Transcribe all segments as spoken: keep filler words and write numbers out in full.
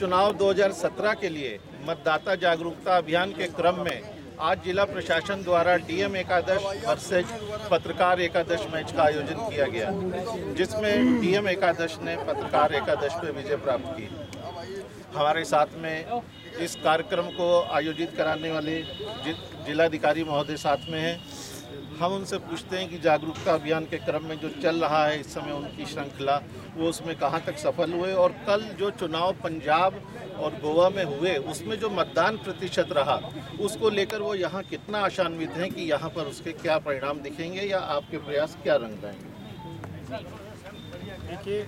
चुनाव दो हज़ार सत्रह के लिए मतदाता जागरूकता अभियान के क्रम में आज जिला प्रशासन द्वारा डीएम एकादश वर्सेज पत्रकार एकादश मैच का आयोजन किया गया, जिसमें डीएम एकादश ने पत्रकार एकादश पे विजय प्राप्त की। हमारे साथ में इस कार्यक्रम को आयोजित कराने वाले जिलाधिकारी महोदय साथ में हैं। हम उनसे पूछते हैं कि जागरूकता अभियान के क्रम में जो चल रहा है इस समय उनकी श्रृंखला, वो उसमें कहाँ तक सफल हुए, और कल जो चुनाव पंजाब और गोवा में हुए उसमें जो मतदान प्रतिशत रहा उसको लेकर वो यहाँ कितना आशान्वित हैं कि यहाँ पर उसके क्या परिणाम दिखेंगे या आपके प्रयास क्या रंग लाएंगे? देखिए,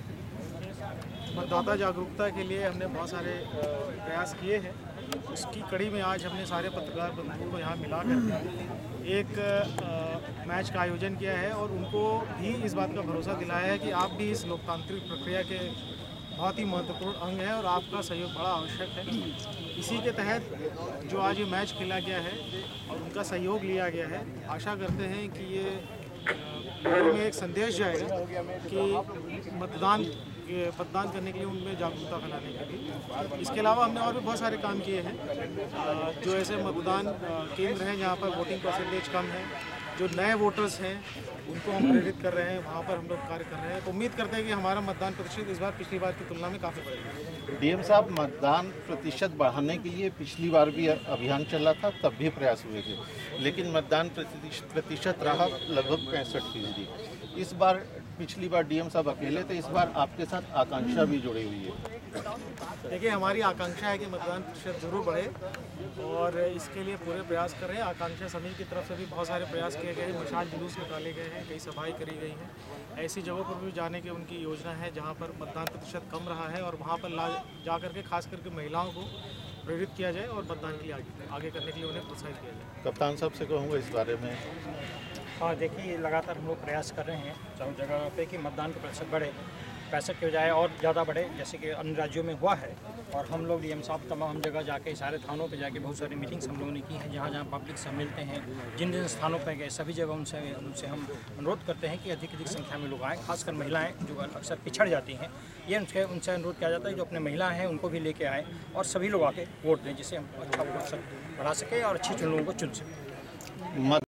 मतदाता जागरूकता के लिए हमने बहुत सारे प्रयास किए हैं। उसकी कड़ी में आज हमने सारे पत्रकार बंधुओं को यहाँ मिला कर एक आ, मैच का आयोजन किया है और उनको भी इस बात का भरोसा दिलाया है कि आप भी इस लोकतांत्रिक प्रक्रिया के बहुत ही महत्वपूर्ण अंग है और आपका सहयोग बड़ा आवश्यक है। इसी के तहत जो आज ये मैच खेला गया है और उनका सहयोग लिया गया है, आशा करते हैं कि ये लोगों में एक संदेश जाएगा कि मतदान मतदान करने के लिए उनमें जागरूकता फैलाने के लिए। इसके अलावा हमने और भी बहुत सारे काम किए हैं। जो ऐसे मतदान केंद्र हैं जहाँ पर वोटिंग परसेंटेज कम है, जो नए वोटर्स हैं उनको हम प्रेरित कर रहे हैं, वहाँ पर हम लोग कार्य कर रहे हैं। तो उम्मीद करते हैं कि हमारा मतदान प्रतिशत इस बार पिछली बार की तुलना में काफ़ी बढ़ेगा। डीएम साहब, मतदान प्रतिशत बढ़ाने के लिए पिछली बार भी अभियान चला था, तब भी प्रयास हुए थे, लेकिन मतदान प्रतिशत रहा लगभग पैंसठ फीसदी। इस बार पिछली बार डीएम साहब अकेले थे, इस बार आपके साथ आकांक्षा भी जुड़ी हुई है। देखिए, हमारी आकांक्षा है कि मतदान प्रतिशत जरूर बढ़े और इसके लिए पूरे प्रयास कर रहे हैं। आकांक्षा समिति की तरफ से भी बहुत सारे प्रयास किए गए हैं, मशाल जुलूस निकाले गए हैं, कई सभाएं करी गई हैं। ऐसी जगहों पर भी जाने की उनकी योजना है जहां पर मतदान प्रतिशत कम रहा है और वहां पर ला जा करके खास करके महिलाओं को प्रेरित किया जाए और मतदान के लिए आगे आगे करने के लिए उन्हें प्रोत्साहित किया जाए। कप्तान साहब से कहूँगा इस बारे में। हाँ, देखिए, लगातार हम लोग प्रयास कर रहे हैं चारों जगह पे कि मतदान का प्रतिशत बढ़े, पैंसठ के बजाय और ज़्यादा बढ़े, जैसे कि अन्य राज्यों में हुआ है। और हम लोग डीएम साहब तमाम जगह जाके, सारे थानों पे जाके बहुत सारी मीटिंग्स हम लोगों ने की हैं, जहाँ जहाँ पब्लिक से मिलते हैं, जिन जिन स्थानों पे गए सभी जगह उनसे उनसे हम अनुरोध करते हैं कि अधिक अधिक संख्या में लोग आएँ, खासकर महिलाएँ जो अक्सर पिछड़ जाती हैं। ये उनसे उनसे अनुरोध किया जाता है जो अपने महिलाएँ हैं उनको भी लेके आएँ और सभी लोग आके वोट दें, जिससे हम अच्छा प्रतिशत बढ़ा सकें और अच्छे चुन लोगों को चुन सकें।